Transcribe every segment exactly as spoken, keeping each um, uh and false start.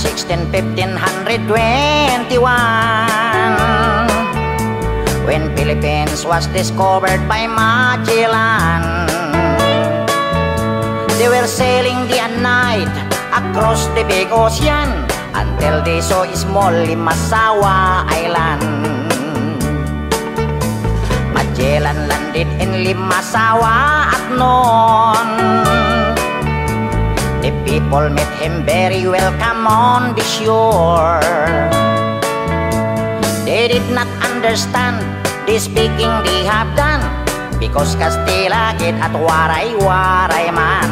sixteen fifteen twenty-one, when Philippines was discovered by Magellan. They were sailing day and night across the big ocean until they saw a small Limasawa Island. Magellan landed in Limasawa at noon. The people met him very welcome on the shore. They did not understand the speaking they have done, because Kastila git at waray-waray man.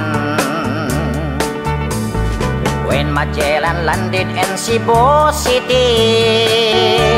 When Magellan landed in Cebu City,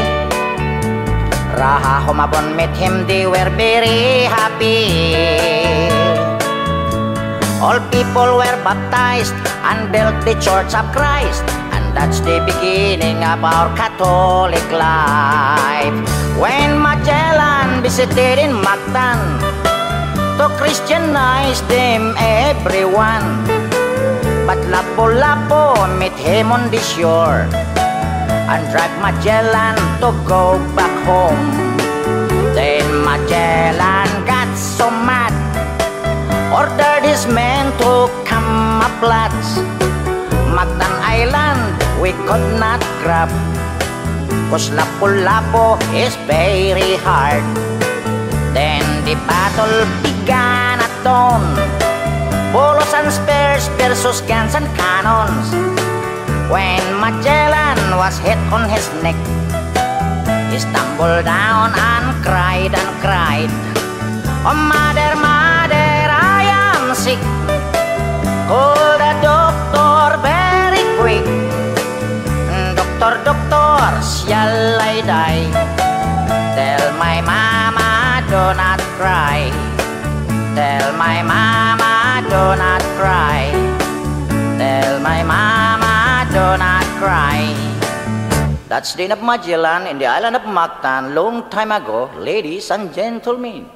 Raha Humabon met him, they were very happy. All people were baptized and built the Church of Christ, and that's the beginning of our Catholic life. When Magellan visited in Mactan to Christianize them everyone, but Lapu-Lapu met him on the shore and dragged Magellan to go back home. Then Magellan got so mad, ordered his men to camouflage. Mactan Island we could not grab, cause Lapu-Lapu is very hard. Then the battle began at dawn, bolos and spears versus guns and cannons. When Magellan was hit on his neck, he stumbled down and cried and cried, "Oh mother, mother, I am sick. Call the doctor very quick. Doctor, doctor, shall I die? Tell my mama do not cry. Tell my mama do not cry. Tell my mama do not cry." That's the end of Magellan in the island of Mactan long time ago, ladies and gentlemen.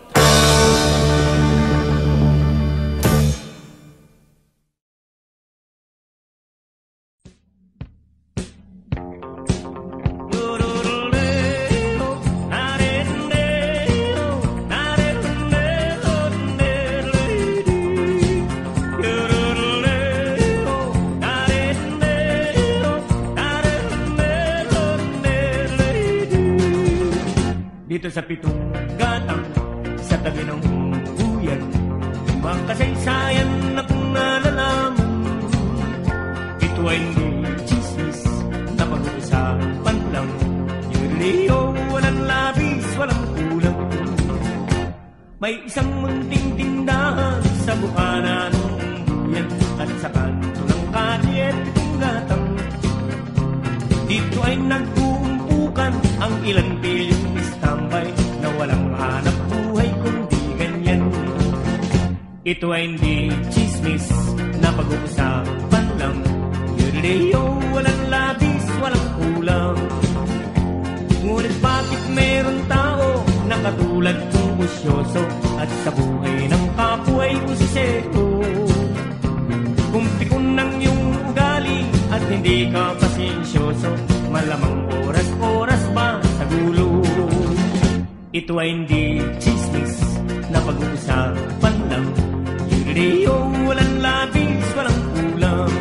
Dito sa pitong gatang, sa tabi ng buyan, ibang kasaysayan na kung nalalaman. Ito ay hindi chismis na pag-uusapan lang. Yung Leo, walang labis, walang kulang. May isang munting tindahan sa bukana ng buyan, at sa kanto ng kalye, pitong gatang. Dito ay nag-uumpukan ang ilang bilyong tambay na walang hanap buhay kundi ganyan. Ito ay hindi chismis na pag-uusapan lang. Yurleo, walang labis, walang kulang. Ngunit bakit meron tao na katulad kong usyoso at sa buhay ng kapwa ay usisero? Kung pikon ng iyong ugali at hindi ka pasensyoso, malamang oras-oras ba sa gulo? Ito ay hindi chismis na pag-uusapan lang. Yurleo, walang labis, walang kulang.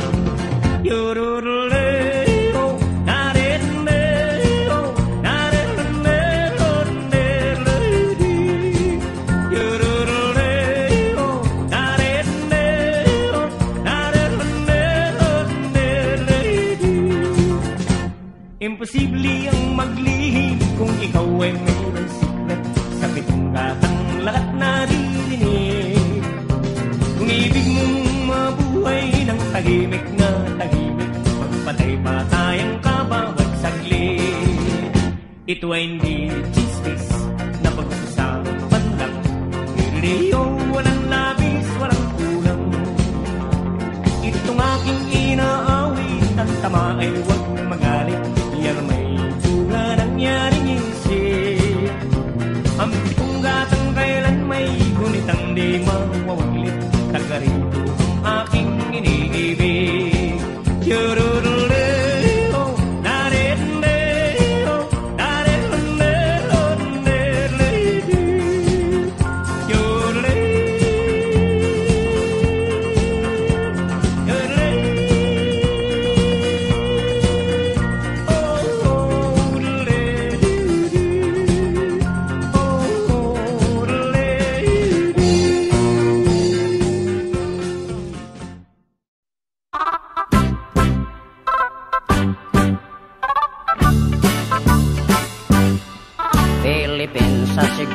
Yurleo, narenleo, narenleo, nerledi. Yurleo, narenleo, narenleo, nerledi. Imposible ang maglihim kung ikaw ay mayroon sa pitong gatang lahat naririnig. Kung ibig mong mabuhay ng tahimik na tahimik, magpatay-patayang ka bawat saglit. Ito ay hindi chismis na pag-usapan lang. Yurleo, walang labis, walang kulang. Itong aking inaawit, ang tama ay huwag magalit. Yan may bunga nangyaring isip. Ang pitong gatang kailan may gunitang di mawawaglit. Taga rito ang aking iniibig. Yururulay.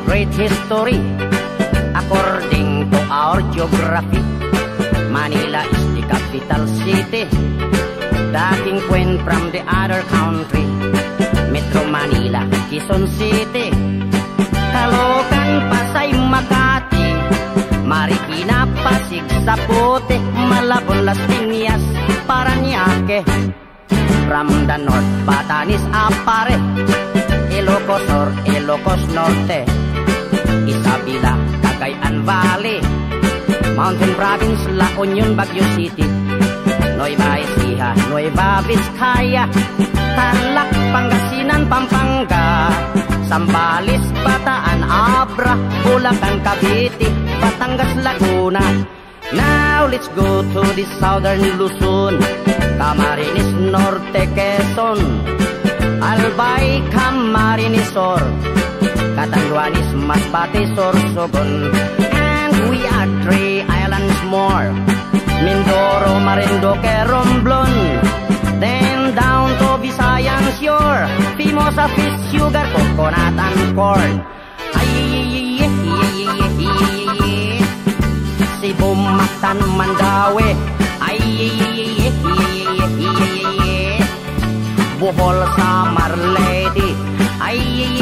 great history. According to our geography, Manila is the capital city. The king went from the other country, Metro Manila, Quezon City, Caloocan, Pasay, Makati, Marikina, Pasig, Zapote, Malabon, Las Piñas, Parañaque. From the north, Batanes, Apare, Ilocos Sur, Ilocos Norte, Isabela, Cagayan Valley, Mountain Province, La Union, Baguio City, Nueva Ecija, Nueva Vizcaya, Tarlac, Pangasinan, Pampanga, Zambales, Bataan, Abra, Bulacan, Cavite, Batangas, Laguna. Now let's go to the southern Luzon, Camarines Norte, Quezon, Albay, Camarines Sur, Catanduanes, Masbate, Sorsogon. And we are three islands more, Mindoro, Marinduque, Romblon. Then down to Visayan shore, Pimosa, fish, sugar, coconut, and corn. Ay, Cebu, Mactan, Mandaue, ay, Bohol, Samar, Leyte, ay,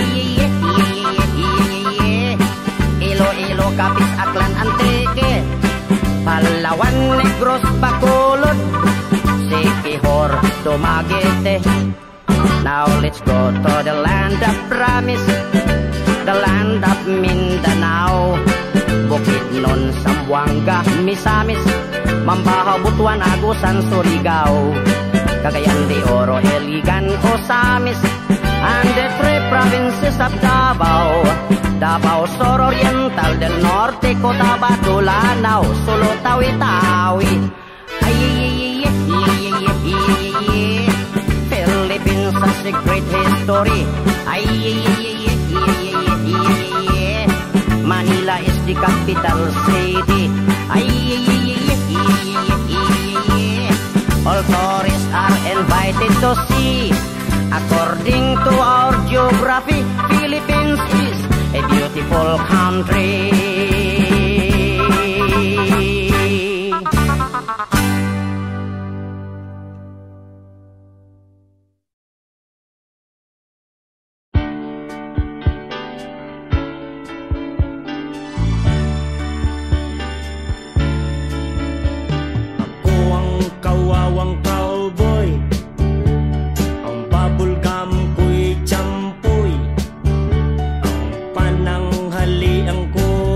Iloilo, Capiz, Aklan, Antique, Palawan, Negros, Bacolod, Siquijor, Dumaguete. Now let's go to the land of promise, the land of Mindanao, Bukidnon, Zamboanga, Misamis, Mambahaw, Butuan, Agusan, Surigao, Cagayan de Oro, Iligan, Osamis, and the three provinces of Davao, Davao Sur Oriental, del Norte, Cotabato, Lanao, Sulu, Tawi-Tawi. Ay, Philippines has a great history. Ay, Manila is the capital city. Ay, all tourists are invited to see. According to our geography, Philippines is a beautiful country. Kawawang cowboy, ang bubblegum ko'y champoy, ang pananghalian ko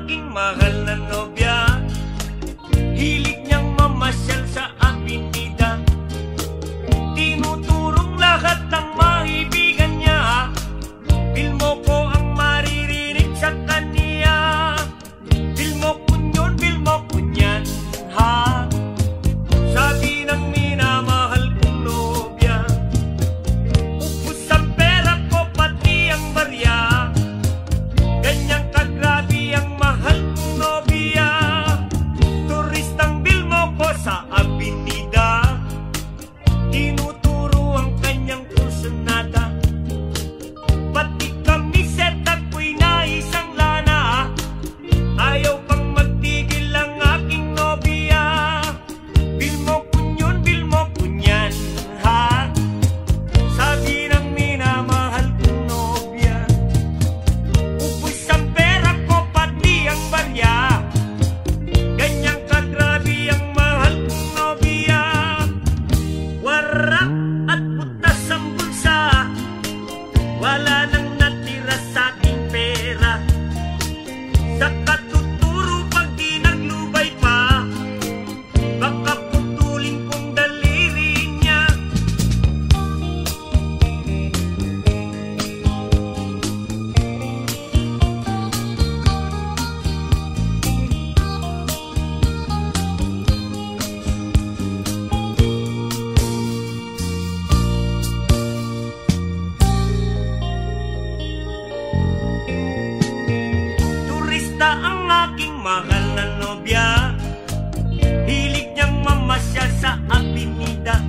aking mahal na nobya. Hilig niyang mamasyal sa avenida. Tinuturong lahat ng maibigan niya. Bil mo ko ang maririnig sa kanya. Bil mo ko yun, bil mo ko yan, ha? Sabi ng minamahal kong nobya, ubus ang pera ko pati ang barya. Ganyang kagrabe ang mahal kong nobya. Turistang bil mo ko sa avenida. Tinuturo ang kanyang kursunada. Pati kami set ako'y naisang lana. Ayaw pang magtigil ang aking nobya. Bil mo ko yun, bil mo ko yan, ha? Sabi ng minamahal kong nobya, ubus ang pera ko pati ang barya. Ganyang kagrabe ang mahal kong nobya. Warak at butas ang bulsa. Wala nang natira sa aking pera. Sa katuturo pag di naglubay pa, baka putulin kong daliri niya. Turista ang aking mahal na nobya. Hilig niyang mamasyal sa avenida.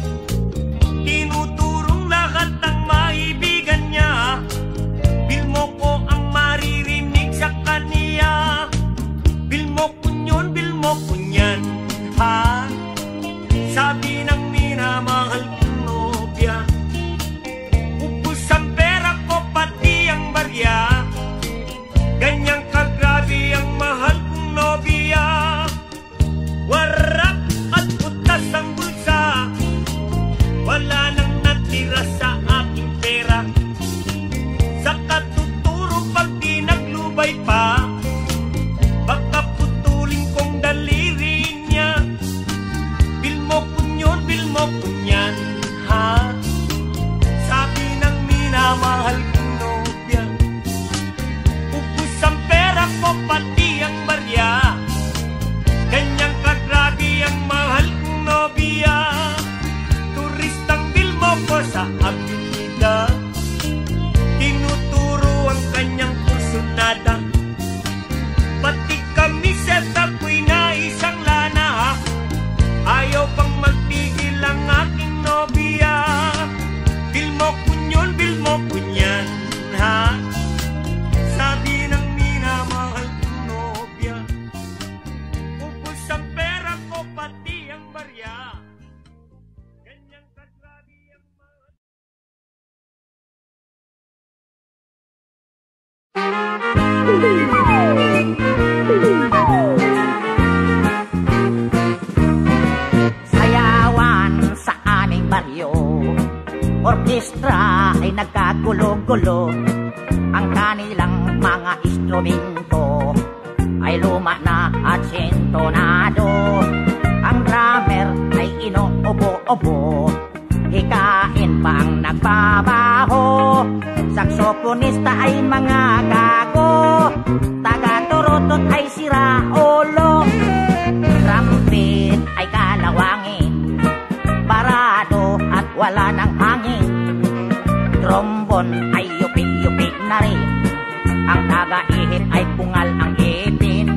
Tinuturong lahat ng maibigan niya. Bil mo ko ang maririnig sa kanya. Bil mo ko yun, bil mo ko yan, ha? Sabi ng minamahal kong nobya, ubus ang pera ko pati ang barya. Ganyang kagrabe ang mahal kong nobya. Warak at butas ang bulsa. Wala nang natira sa aking pera. Sa katuturo pag di naglubay pa, baka putulin kong daliri niya. Bil mo ko yun, bil mo ko yan, ha? Sabi ng minamahal kong nobya, ubus ang pera ko pati ang barya. Ganyang kagrabe ang mahal kong nobya. Turistang bil mo ko sa avenida. Tinuturo ang kanyang kursunada. Pati kami set ako'y naisang lana. Ayaw pang magtigil ang aking nobya. Bil mo ko yun, bil mo ko yan, ha? Sabi ng minamahal kong nobya, ubus ang pera ko pati ang barya. Ganyang kagrabe ang mahal. Sayawan sa aming baryo, orkestra ay nagkagulo-gulo. Ang kanilang mga instrumento ay luma na at sintonado. Ang drummer ay inuubo-ubo, hikain pa ang nagbabaho. Saksoponista ay mga gago, taga-turutot ay sira ulo. Trumpet ay kalawangin, parado at wala ng hangin. Trombon ay yupi-yupi na rin, ang taga-ihip ay pungal ang ipin.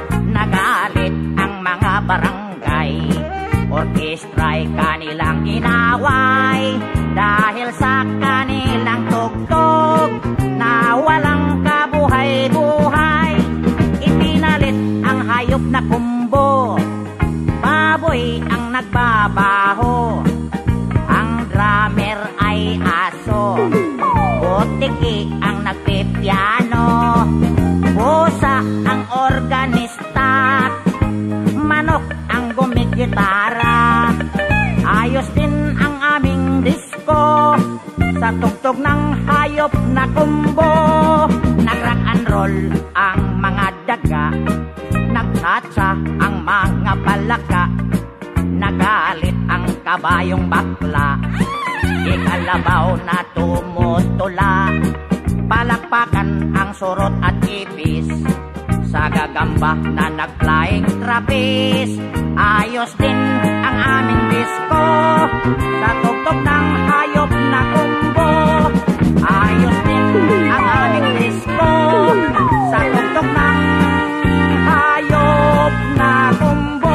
Nagalit ang mga barangay, orkestra ay kanilang ina Nagtatsa ang mga palaka, nagalit ang kabayong bakla. Ikalabaw na tumutula, palakpakan ang surot at ipis. Sa gagamba na nag-flying trapeze, ayos din ang aming disco. Sa tugtog ng hayop na kumbo, ayos din ang aming disco. Sa tugtog ng hayop na kumbo.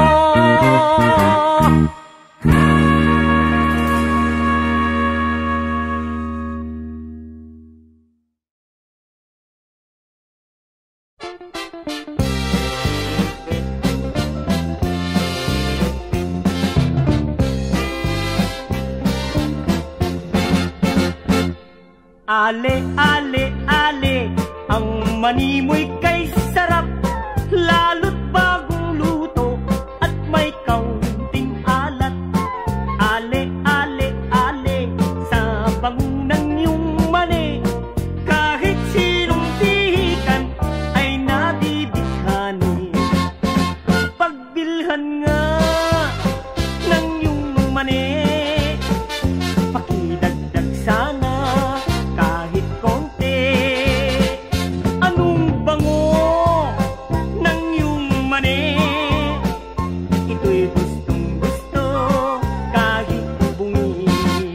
Ale, ale, ale, ang manimoy kay sarap, lalo't bagong luto at may kaunting alat. Ale, ale, ale, sa bangunang iyong mani, kahit sinong pihikan ay nabibighani. Pagbilhan nga ng iyong mani, pakidagdag sana kahit konti. Anong bango ng iyong mani, ito'y gustong gusto kahit bungi.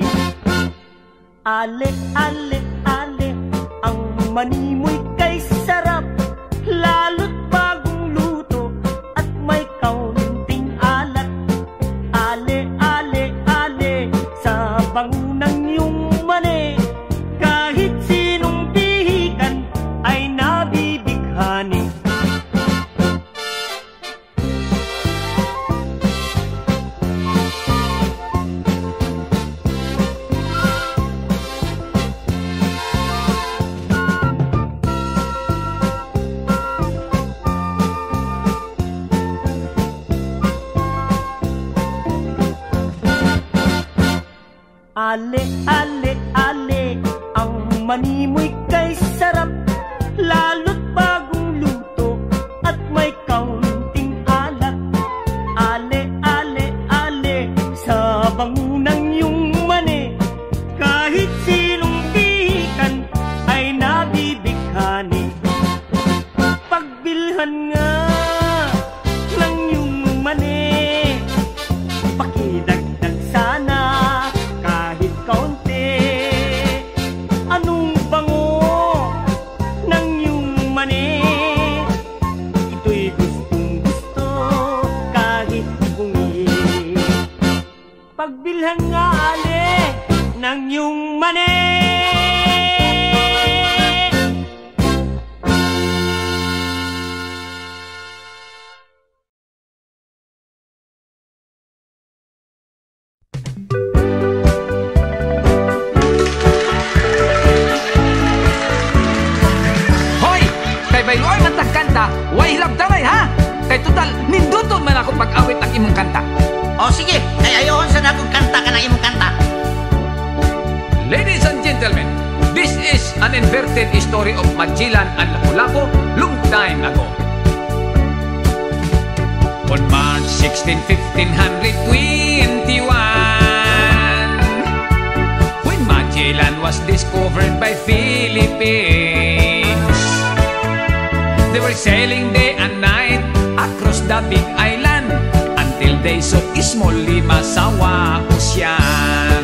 Ale, ale, ale, ang mani mo'y kay sarap, lalo't bagong luto at may kaunting alat. Ale, ale, ale, sa bangunang iyong mani, kahit sinong pihikan ay nabibighani. Ale, ale, ale, ang mani mo'y kay sarap, lalo't bagong luto at may kaunting alat. Ale, ale, ale, sa bangunang iyong mani, kahit sinong pihikan ay nabibighani. Pagbilhan nga ng iyong mani, pakidagdag sana kahit kaunti. Anong bango ng iyong mani, ito'y gustong gusto kahit bungi. Pagbilhan nga ale ng iyong mani. Bayloy man tagkanta, way hirap damay ha? Kay total, ninduton man ako pag-awit ang imong kanta. O sige, kay ayoon sa nakong kanta ka ng imong kanta. Ladies and gentlemen, this is an inverted story of Magellan and Lapu-Lapu long time ago. On March sixteenth, fifteen twenty-one, when Magellan was discovered by Philippines, they were sailing day and night across the big island until they saw Istmo Limasawa Ocean.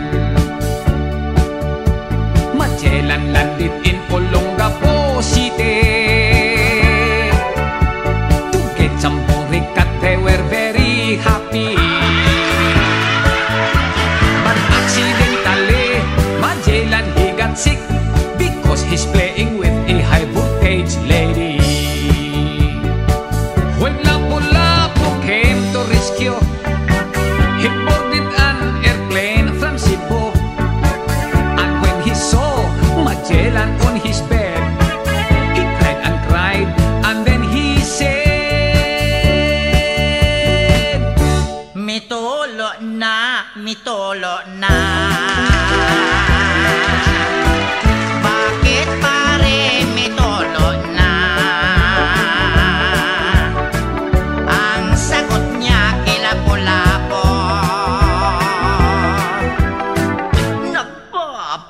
Magellan landed in Olongapo City. To get some boricat, they were very happy. But accidentally, Magellan, he got sick because he's playing with a high voltage lady.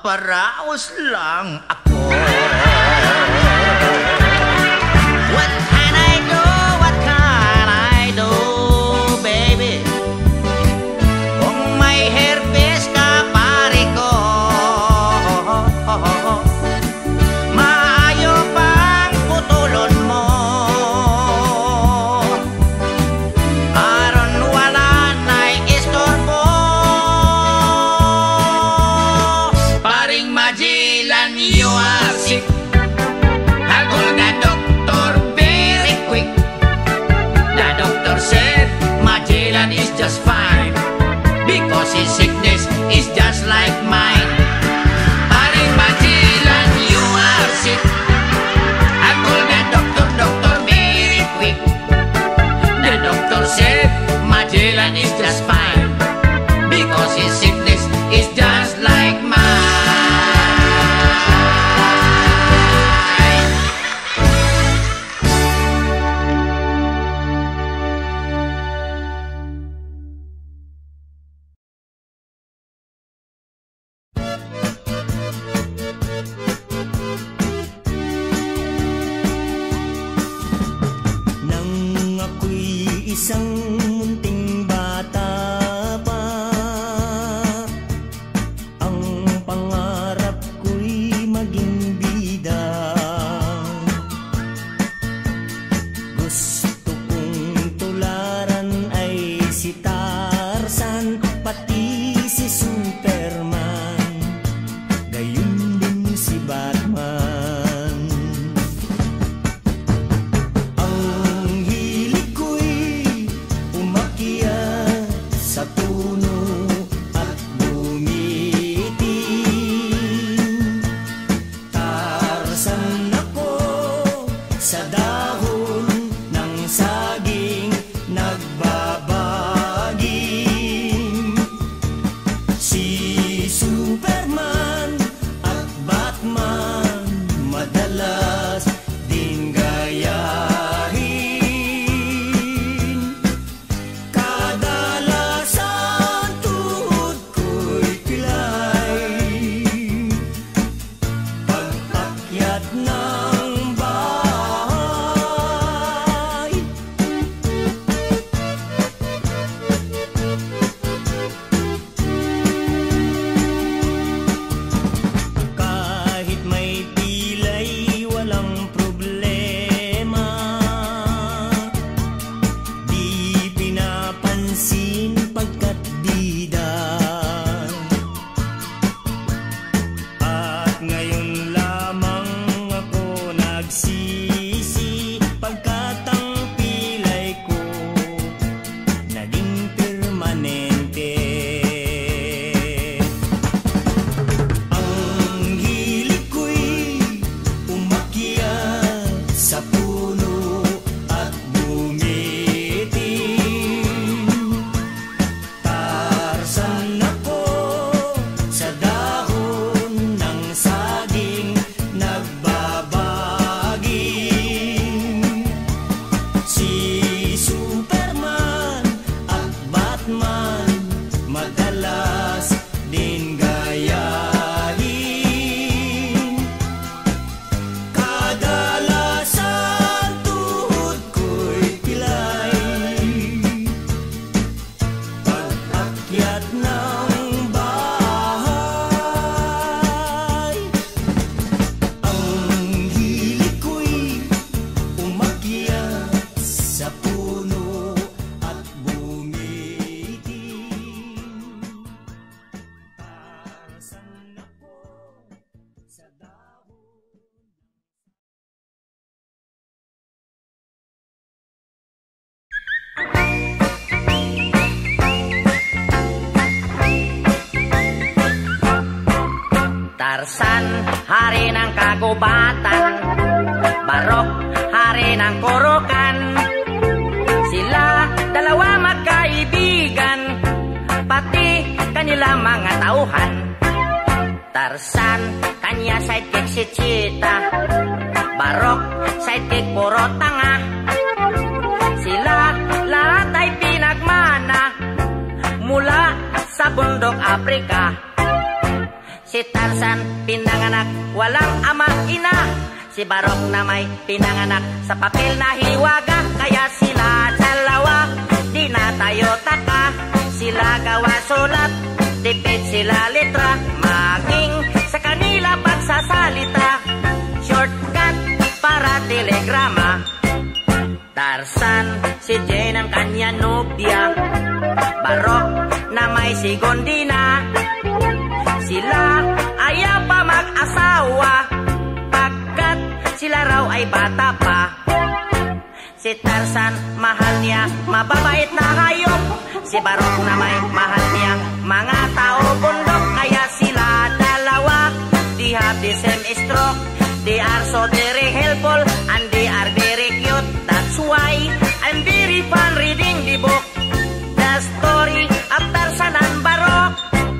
Paparaos lang ako. What can I do? What can I do, baby? Kung may herpes ka, pare ko, maayo pang putulon mo. Aron wala na'y istorbo. Paring Magellan, you are sick. Hagol the doctor very quick. The doctor said Magellan is just fine because his sickness is just like mine. Paring Magellan, you are sick. Hagol the doctor, doctor very quick. The doctor said Magellan is just fine because his sickness is just like mine. Nang ako'y isang munting bata pa, ang pangarap ko'y maging bida. Gusto kong tularan ay si Tarzan, pati si Superman, gayon din si Batman. Ang hilig ko'y umakyat sa puno at bumiting. Tarzan ako sa dahon ng saging nagbabaging. Si Superman at Batman madalas din gayahin. Kadalasan tuhod ko'y pilay pag-akyat ng bahay. Kahit may pilay, walang problema. Di pinapansin pagkat bida. At ngayon lamang ako nagsisi pagkat ang pilay ko naging permanente. Ang hilig ko'y umakyat sa puno at bumiting. Tarzan ako sa dahon ng saging nagbabaging. Si Superman at Batman madalas din gayahin. Kadalasan tuhod ko'y pilay pag-akyat ng bahay. Ang hilig ko'y umakyat sa puno at bumiting. Tarzan ako sa dahon. Tarzan, hari ng kagubatan. Barok, hari ng kurukan. Sila dalawa magkaibigan, pati kanila mga tauhan. Tarzan, kanya sidekick si Cheetah. Barok, sidekick puro tanga. Sila lahat ay pinagmana mula sa bundok Afrika. Si Si Tarzan pinanganak walang ama ina. Si Barok na may pinanganak sa papel na hiwaga. Kaya sila dalawa di na tayo taka. Sila gawa sulat, tipid sila litra. Maging sa kanila pagsasalita, shortcut para telegrama. Tarzan, si Jane ang kanya nobya. Barok na may si Gondina. Sila ayaw pa mag-asawa, pagkat sila raw ay bata pa. Si Tarzan, mahal niya mababait na hayop. Si Barok na may mahal niya mga tao bundok. Kaya sila dalawa, they have the same stroke. They are so very helpful and they are very cute. That's why I'm very fun reading the book, the story of Tarzan and Barok.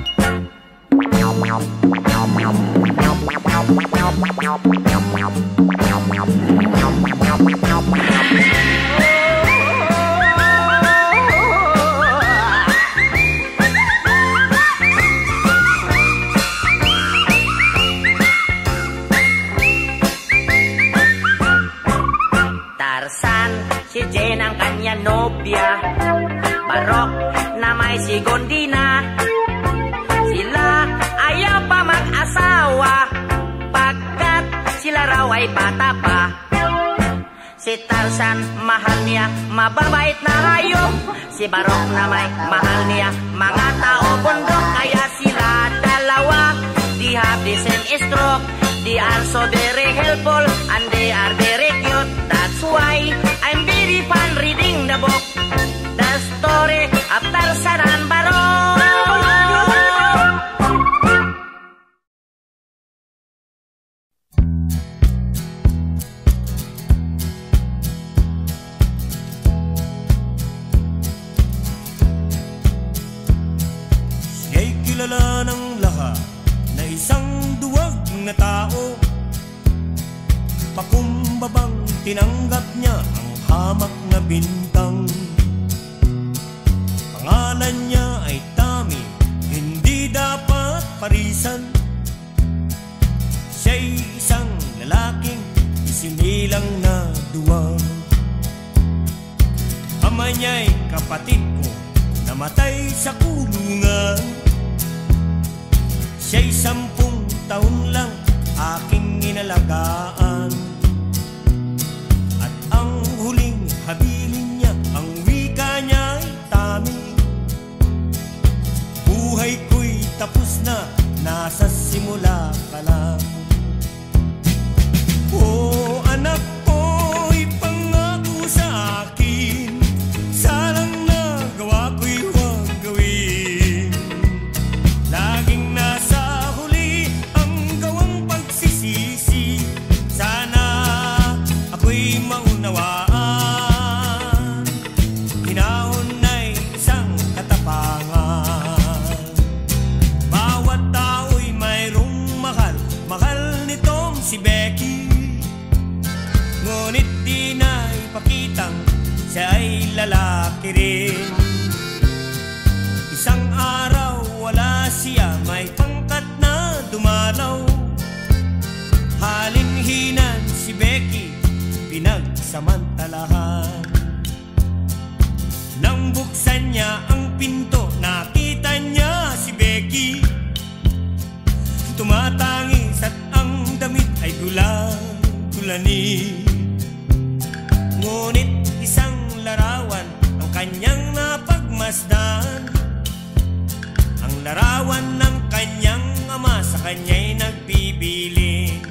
Tarzan, si Jane ang kanya nobya. Barok na may si Gondina. Sila ayaw pa mag-asawa, pagkat sila raw ay bata pa. Si Tarzan, mahal niya mababait na hayop. Si Barok na may mahal niya mga tao bundok. Kaya sila dalawa, they have the same stroke. They are so very helpful and they are very cute. That's why I'm very fun reading the book, the story of Tarzan and Barok. Siya'y kilala ng lahat na isang duwag na tao. Pakumbabang tinanggap niya ang hamak na bintang. Pangalan niya ay Tommy, hindi dapat parisan. Siya'y isang lalaking isinilang na duwag. Ama niya'y kapatid ko, namatay sa kulungan. Siya'y sampung taon lang aking inalagaan. At ang huling habilin niya, ang wika niya'y Tommy. Buhay ko'y tapos na, nasa simula ka lang. Oh, anak ko'y pangako sa akin, salang nagawa ko'y huwag gawin. Laging nasa huli ang gawang pagsisisi, sana ako'y maunawaan. Hinahon na'y isang katapangan. Bawat tao'y mayroong mahal, mahal nitong si Becky. Ngunit di na ipakitang siya ay lalaki rin. Isang araw wala siya, may pangkat na dumalaw. Halinhinan si Becky, pinagsamantalahan. Nang buksan niya ang pinto, nakita niya si Becky. Tumatangis at ang damit ay gula-gulani. Ngunit isang larawan ang kanyang napagmasdan. Ang larawan ng kanyang ama, sa kanya'y nagbibiling.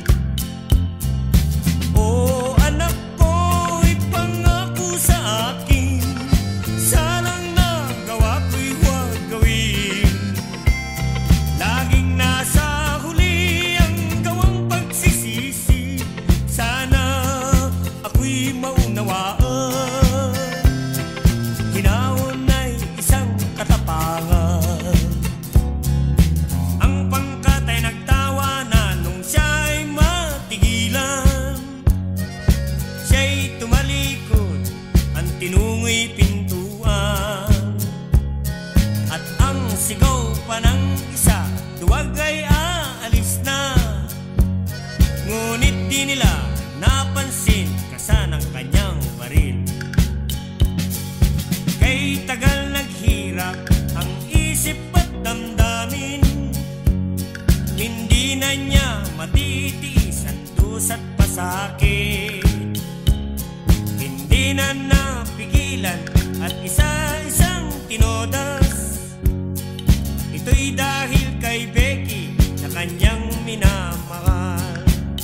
Oh, anak ko'y pangako sa akin, salang nagawa ko'y huwag gawin. Laging nasa huli ang gawang pagsisisi, sana ako'y maunawaan. Hinahon ay isang katapangan. Ang pangkat ay nagtawa na nung siya'y matigilan. Siya'y tumalikod, ang tinungo'y pintuan. At ang sigaw pa ng isa, duwag ay aalis. sakit. Hindi na napigilan at isa-isang tinodas. Ito'y dahil kay Becky na kanyang minamahal.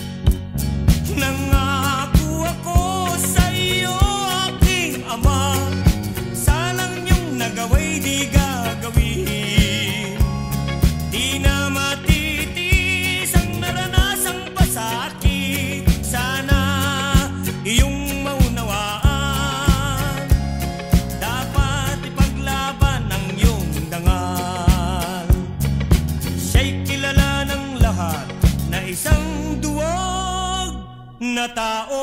Nangako ako sa iyo, aking ama, salang niyong nagawa'y di gagawin. Di na matitiis ang naranasang pasakit. Sana iyong maunawaan, dapat ipaglaban ang iyong dangal. Siya'y kilala ng lahat na isang duwag na tao.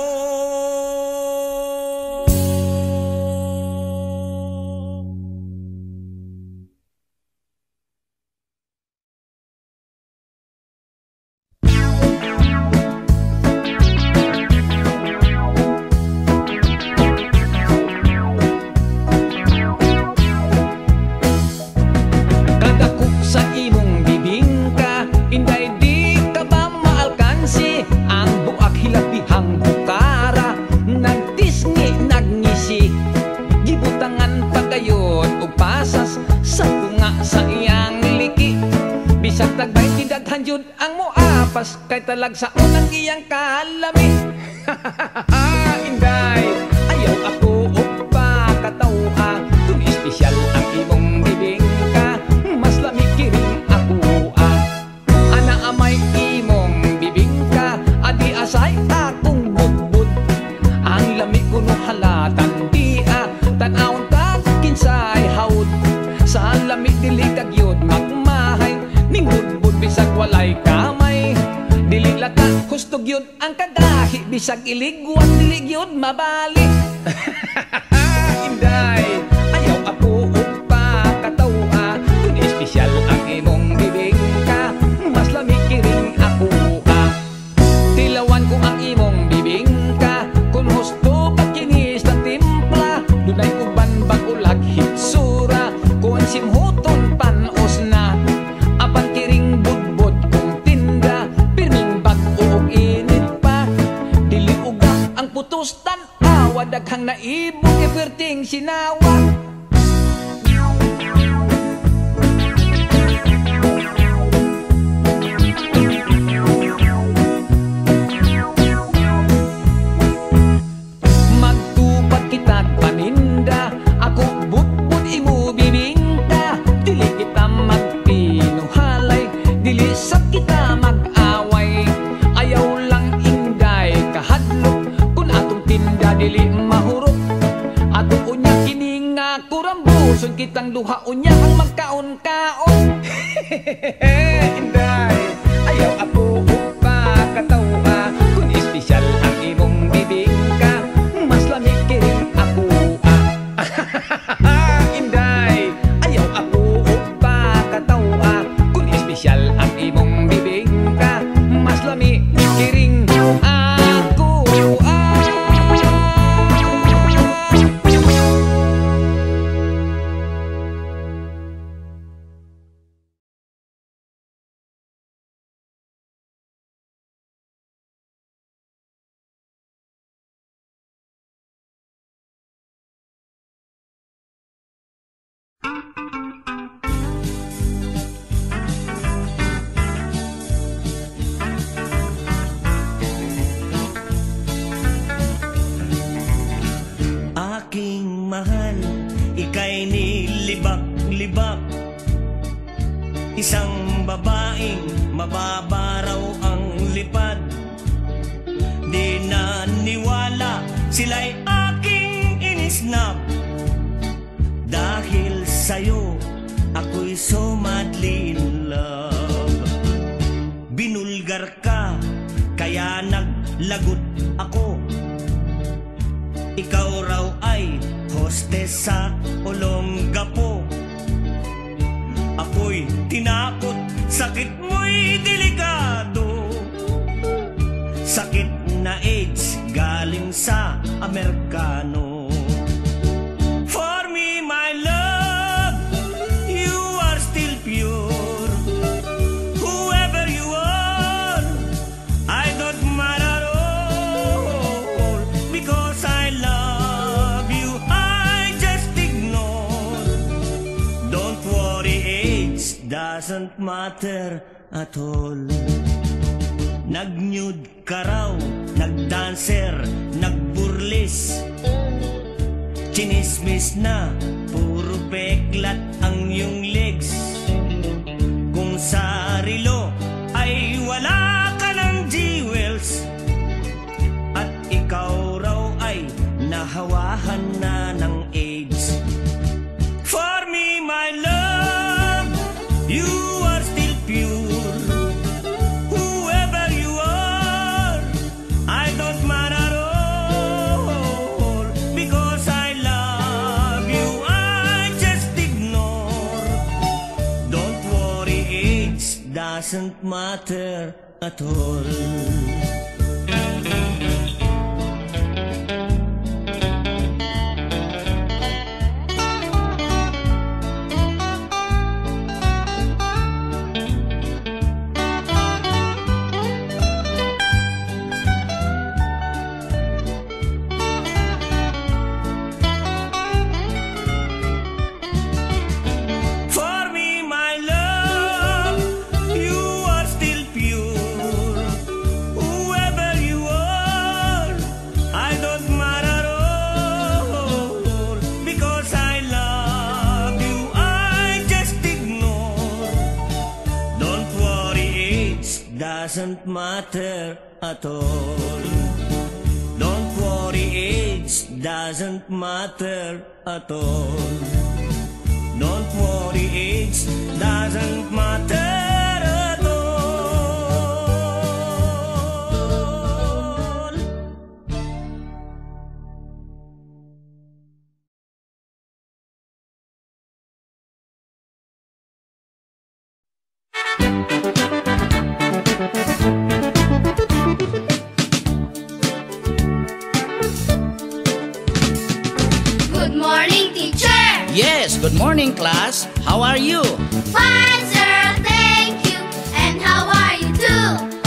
Kadako sa imong bibingka, inday di ka ba maalkansi? Ang buak hilabihang bukara, nagtisngi nagngisi. Gibutangan pagayon o pasas sa tunga sa iyang liki. Bisag tagbay tidaghan jud ang moapas, kay talag sa unang iyang kalami. Inday, ayaw ako o pakatawa, kung espesyal ang imong bibingka, mas lamig kiring ako ah. Ana amay imong bibingka, adi asay akong budbud. Ang lamig ko no halatan di ah, tanawon ta kinsay haud. Sa lamig dili kagyod magmahay, ning budbud bisag walay kamay. Dili lata hustog yun ang kadahi, bisag iligwat dili gyud mabali. Inday, ayaw ako upa katawa, kung espesyal ang imong bibingka, mas lamig kiring ako ah. Tilawan ko ang imong bibingka, kung husto pagkinis ng timpla, dunay uban bagulag hitsura, kung simhuton panos na, apan kiring budbud kung tinda, pirming bag-o init pa, dili ugak ang putos tan-awa, daghang naibog iperting sinawa. Magtupad kitag paninda, ako budbud imo bibingka, dili kita magpinuhalay, dili sa kita mag-away. Ayaw lang inday kahadlok, kung atong tinda dili mahurot. Ato unya kini nga kurambuson, kitang duha unya ang magkaon-kaon. Inday, ayaw ako upa katawa, kung espesyal ang imong bibingka, mas lamig kiring ako ah. Inday, ayaw ako upa katawa, kung espesyal ang imong bibingka, mas lamig kiring ako ah. Aking mahal, ika'y nilibak-libak, isang babaeng mababaraw ang lipad. Di na niwala, sila'y aking inisnap. Dahil sa'yo, ako'y so madly in love. Binulgar ka, kaya naglagot ako. Ikaw raw ay hostess sa Olongapo. Ako'y tinakot, sakit mo'y delikado. Sakit na AIDS galing sa Amerikano. For me, my love, you are still pure. Whoever you are, I don't matter at all. doesn't matter at all. Nag-nude ka raw, nag-dancer, nag-burlis, chinismis na, puro peklat ang iyong legs. Kung sa relo ay wala ka ng jewels, at ikaw raw ay nahawahan na ng AIDS. For me, my love, you are still pure. Whoever you are, I don't mind at all. Because I love you, I just ignore. Don't worry, AIDS doesn't matter at all. Doesn't matter at all. Don't worry, AIDS doesn't matter at all. Don't worry, AIDS doesn't matter at all. Yes, good morning, class. How are you? Fine, sir, thank you. And how are you too?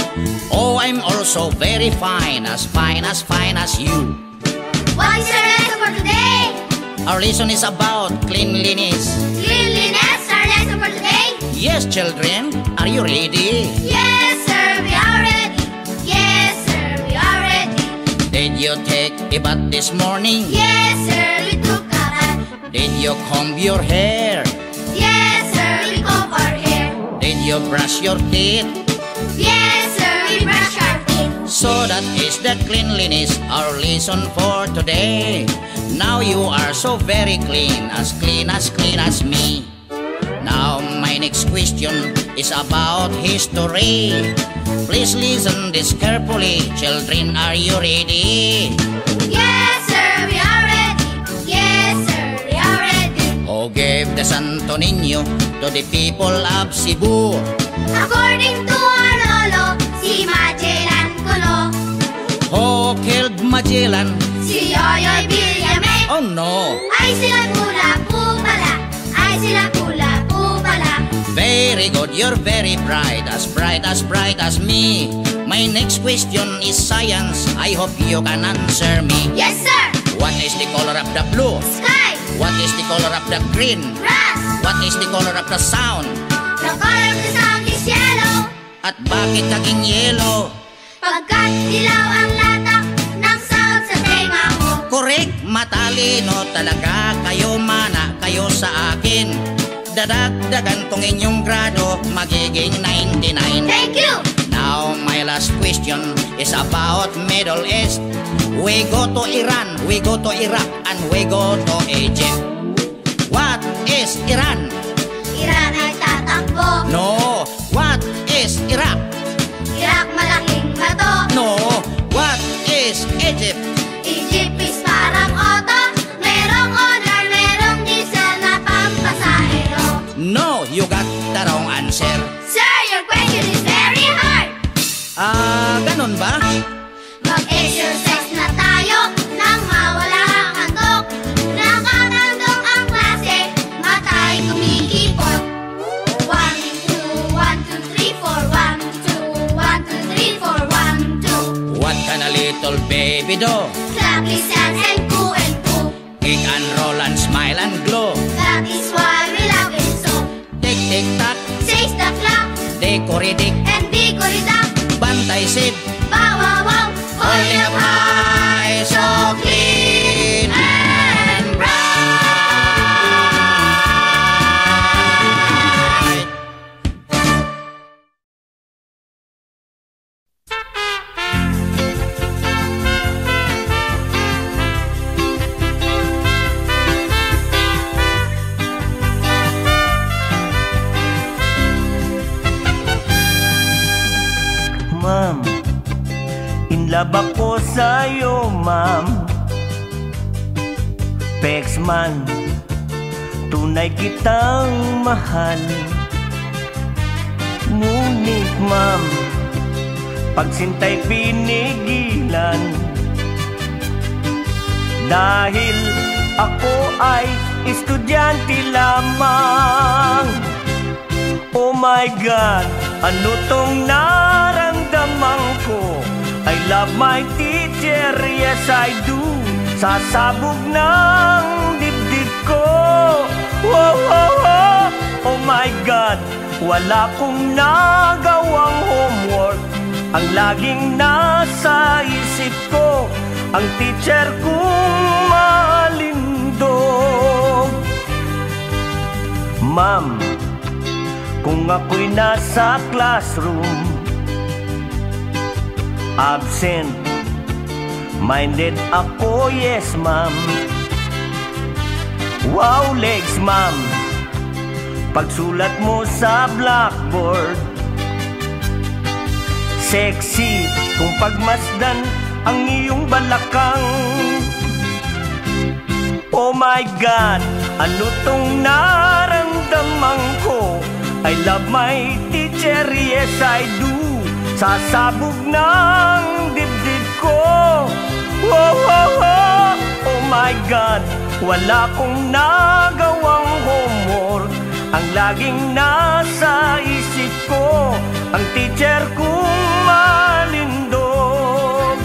Oh, I'm also very fine, as fine as fine as you. What is your lesson for today? Our lesson is about cleanliness. Cleanliness, our lesson for today? Yes, children. Are you ready? Yes, sir, we are ready. Yes, sir, we are ready. Did you take a bath this morning? Yes, sir, we took a bath. Did you comb your hair? Yes, sir, we comb our hair. Did you brush your teeth? Yes, sir, we brush our teeth. So that is the cleanliness, our lesson for today. Now you are so very clean, as clean as clean as me. Now my next question is about history. Please listen this carefully. Children, are you ready? Yes, sir, we are ready. Yes, sir, we are ready. Who gave the Santo Niño to the people of Cebu? According to our lolo, si Magellan Kuno. Who killed Magellan? Si Yoyoy Villame. Oh no! Ay sila pula po pala. Ay sila pula po pala. Very good, you're very bright, as bright as bright as me. My next question is science. I hope you can answer me. Yes, sir. What is the color of the blue? Sky. What is the color of the green? Grass. What is the color of the sound? The color of the sound is yellow. At bakit naging yellow? Pagkat dilaw ang latak ng sound sa tenga mo. Correct, matalino talaga kayo, mana kayo sa akin. Dadagdagan tong inyong grado, magiging ninety-nine. Thank you. Now my last question is about Middle East. We go to Iran, we go to Iraq, and we go to Egypt. What is Iran? Iran ay tatakbo. No. What is Iraq? Iraq malaking bato. No. What is Egypt? Egypt is parang auto. Merong honor, merong diesel na pampasahero. No, you got the wrong answer. Sir, your question is very hard. Ah, ganun ba? Mag-exercise na tayo nang mawala ang handog. Nakatandog ang klase, matay kumikipot. One, two, one, two, three, four. One, two, one, two, three, four. One, two. What can a little baby do? Clap his hands and coo and coo. Kick and roll and smile and glow. That is why we love it so. Tick, tick, tock. Six ridik, and Dicoridac. Bantay Sid, Bow wow wow, holding up high, so clean and bright. Ma'am, in love ako sa'yo, ma'am. Pex man, tunay kitang mahal. Ngunit ma'am, pagsintay pinigilan. Dahil ako ay estudyante lamang. Oh my God, ano tong naramdaman ko? I love my teacher, yes I do. Sasabog ng dibdib ko. Oh, oh, oh, oh my God, wala kong nagawang homework. Ang laging nasa isip ko, ang teacher kong malindog. Ma'am, kung ako'y nasa classroom, absent minded ako, yes ma'am. Wow legs ma'am, pagsulat mo sa blackboard. Sexy kung pagmasdan ang iyong balakang. Oh my God, ano tong naramdaman ko? I love my teacher, yes I do. Sasabog ng dibdib ko. Oh, oh, oh, oh my God, wala kong nagawang homework. Ang laging nasa isip ko, ang teacher kong malindog.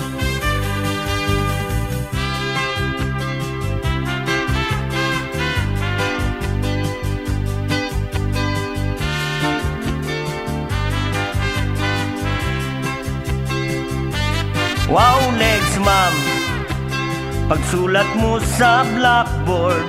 Wow legs ma'am, pagsulat mo sa blackboard.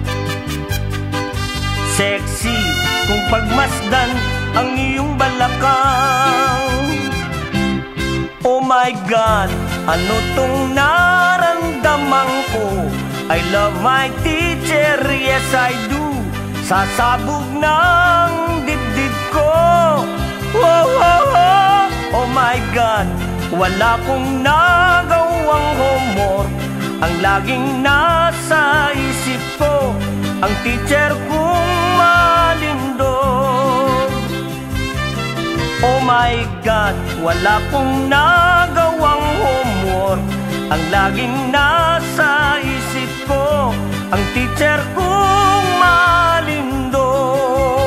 Sexy kung pagmasdan ang iyong balakang. Oh my God, ano tong naramdaman ko? I love my teacher, yes I do. Sasabog ng dibdib ko. Oh, oh, oh, oh my God, wala kong nagawang homework. Ang laging nasa isip ko, ang teacher kong malindog. Oh my God, wala kong nagawang homework. Ang laging nasa isip ko, ang teacher kong malindog.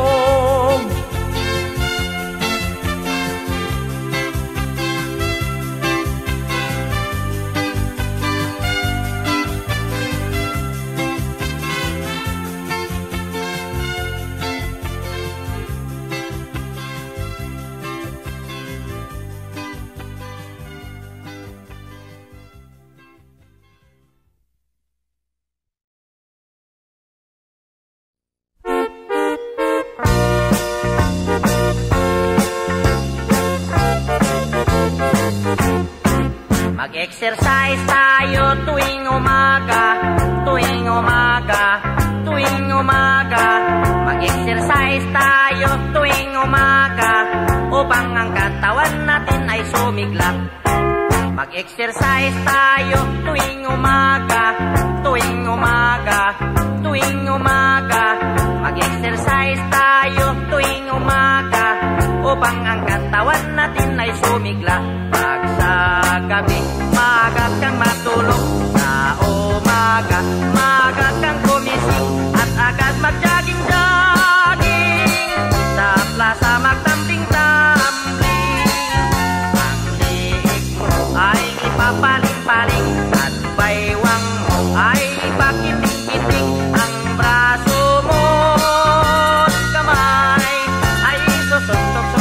Mag-exercise tayo tuwing umaga, tuwing umaga, tuwing umaga. Mag-exercise tayo tuwing umaga, upang ang katawan natin ay sumigla. Mag-exercise tayo tuwing umaga, tuwing umaga, tuwing umaga. Mag-exercise tayo tuwing umaga, upang ang katawan natin ay sumigla. Pag sa gabi, maaga kang matulog. Sa umaga, maaga kang gumising, at agad mag-jogging-jogging. Sa plaza magtambling-tambling. Ang liig mo ay ipapaling-paling, at baywang mo ay ipakiting-kiting. Ang braso mo at kamay ay susuntok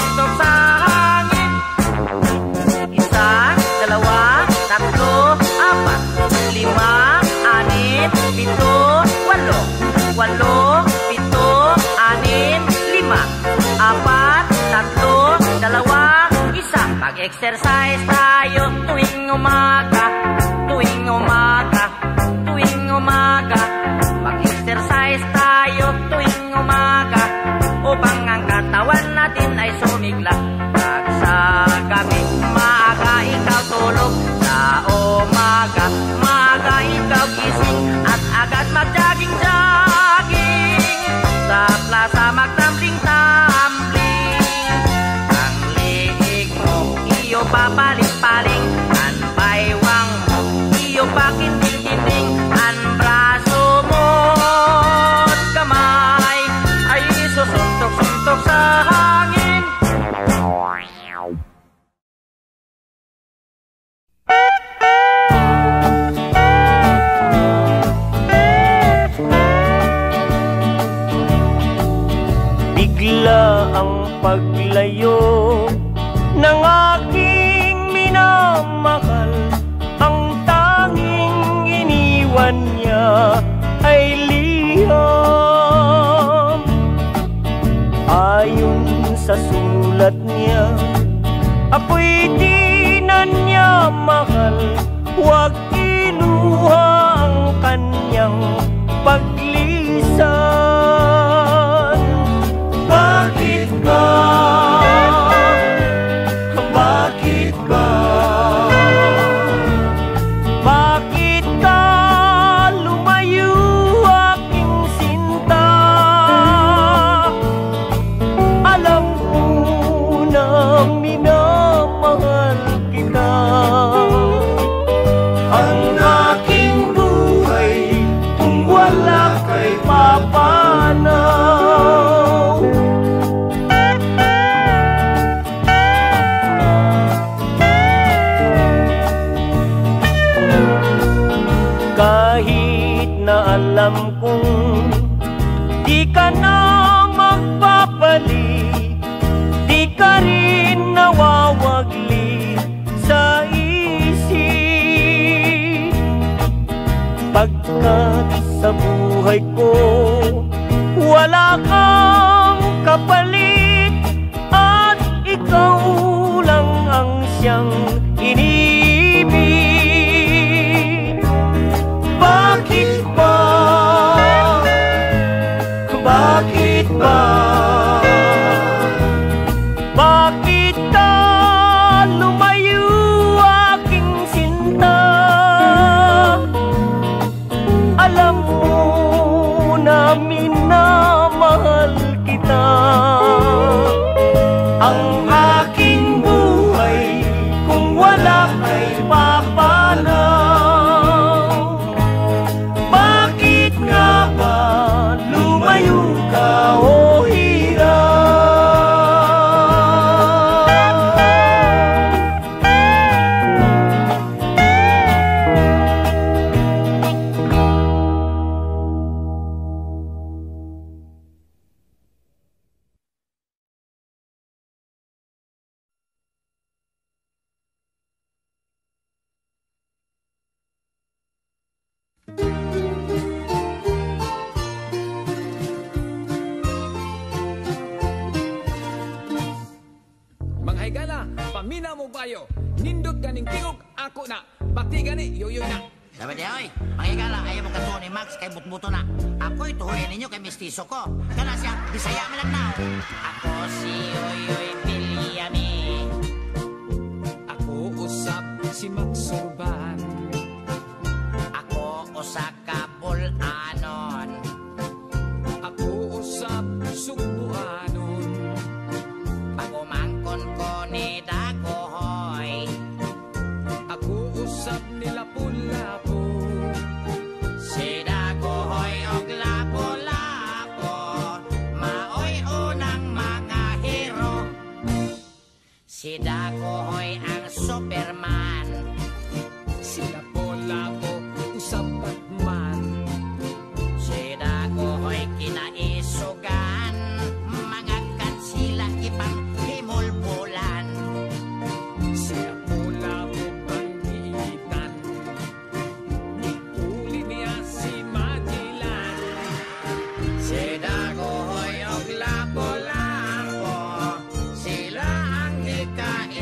Mag-exercise tayo tuwing umaga, tuwing umaga, tuwing umaga. Mag-exercise tayo tuwing umaga upang ang katawan natin ay sumigla. Pag sa gabi, maaga ikaw tulog, sa umaga, maaga ikaw gising at agad mag-jogging-jogging. Sa plaza magtambling-tambling, ang liig mo iyo papaling-paling, ang baywang mo iyo pakinting-kinting, ang braso mo at kamay ay susuntok-suntok sa hangin. Bigla ang paglayo ng aking minamahal, ang tanging iniwan niya ay liham. Ayon sa sulat niya, ako'y di na niya mahal, huwag kinuha ang kanyang paglisan. Bakit ba? Bakit ba? Bakit ka lumayo aking sinta? Alam mo na minamahal kita. Ang aking buhay kung wala kay papanaw. Kahit na alam kong di ka na magpapalik, di ka rin nawawagli sa isip. Pagkat sa buhay ko wala kang kapalit, at ikaw lang ang siyang inibig. Bakit ba? Bakit ba? Bakit ka lumayo aking sinta? Alam mo na minamahal kita. Ang aking buhay kung wala kay papanaw. Bakit nga ba lumayo ka o hirap? Mga higala, pamina mo bayo, nindot ganing tingog ako na, pati gani yoyoy na. Dapat ya, oy. Mangigala, ayaw mo katuon ni Max kay butbuto na. Ako'y tuhuyan ninyo kay mistiso ko. Kana siya, Bisaya man lang na. Ako si Yoyoy Villami. Ako usap si Max Urban. Ako usa ka bulanon. Ako usap Sugbuanon. Pagumangkon ko ni Dagohoy. Ako usap ni Lapu-Lapu. Si Dagohoy og Lapu-Lapu, maoy unang mga hero. Si Dagohoy ang Superman. Si Lapu-Lapu usap Batman. Si Dagohoy kinaisugan, mga kansila ipanghimulbulan. Si Lapu-Lapu bangitan. Uli niya si Magellan. Si Dagohoy og Lapu-Lapu, sila ang ika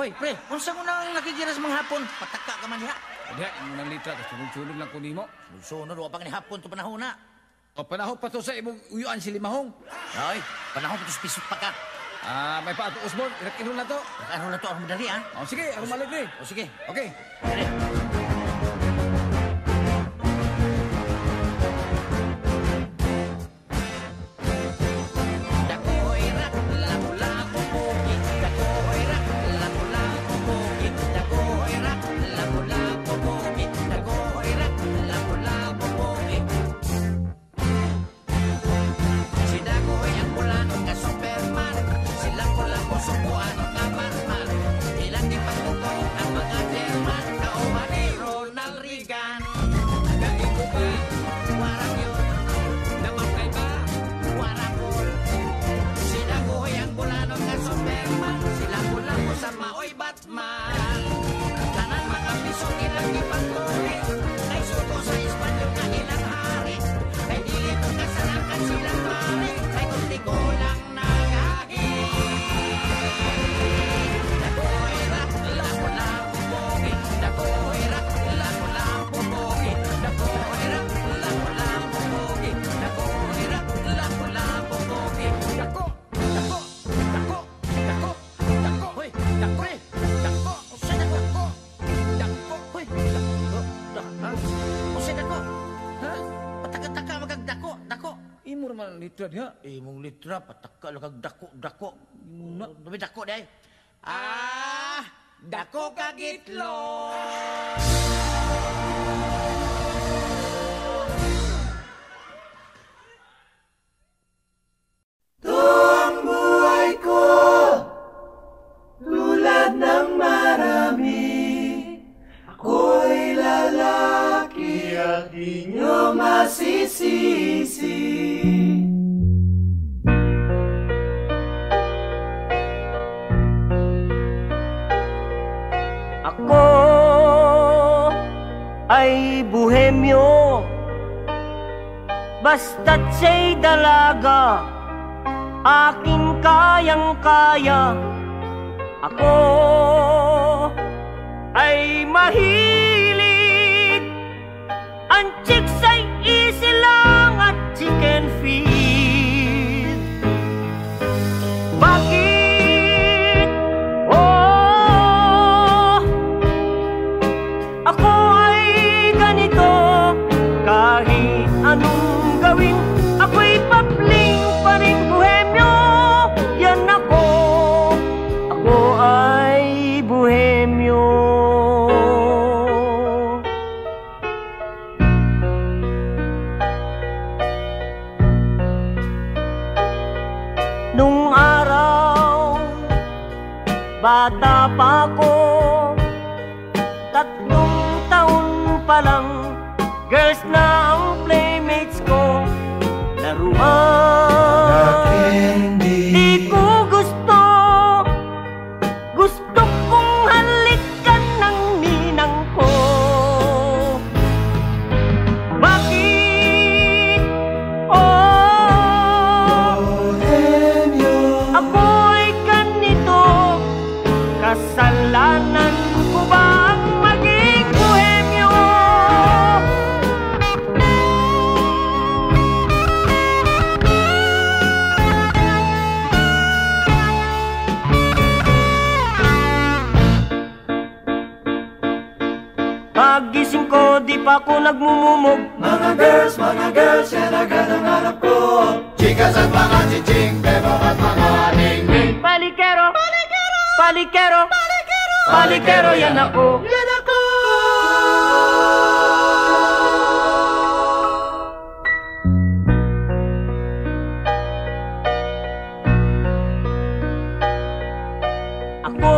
Hoy, pre, unsa mo nang nakigira sa mga hapon? Pataka ka man diha. Diha, imong nang litra, kasi sunod-sunod lang ko nimo. Sunod, wa pa ni hapon to panahon na. O panahon pa to sa imong uyuan si Limahong. Ay, panahon pa to sa pisot pa ka. Ah, may pa ato Osborne, irak-inol na to. Ano na to, ang madali, ha? O sige, ako maligri. O sige. Okay. Dire. Litra dia. Eh, mong litra, pataka lang kag dako-dako. Muna, dami dako day. Ah, dako kagitlo. Ang buhay ko tulad ng marami. Ako'y lalaki at di nyo masisisi. Ako ay buhemyo, basta't siya'y dalaga, akin kayang-kaya. Ako ay mahilig, ang chicks ay easy lang at chicken feed. Bakit? Oh, ako ay ganito, kahit anong gawin, ako'y papling pa rin buhemyo. Yan ako, ako ay buhemyo. Nung araw, bata pa ko, tatlong taon pa lang, girls na ang playmates ko. Laruan, di ko gusto, gusto kong halikan ng ninang ko. Bakit? Oh, ako'y ganito, kasalanan ko ba ang maging buhemyo? Pagising ko, di pa ako nagmumumog. Mga girls, mga girls, yan agad ang hanap ko. Chicas at mga chiching, bebo at mga aning-ning. Palikero, palikero, palikero, palikero, palikero, yan ako. Yan ako! Ako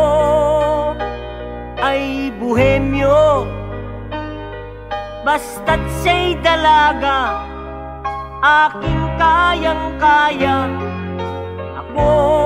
ay buhemyo, basta't siya'y dalaga, aking kayang-kaya. Ako